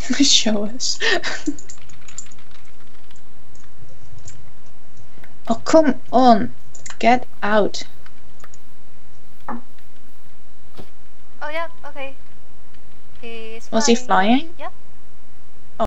Show us. Oh, come on. Get out. Oh, yeah, okay. He's flying. Was he flying? Yep.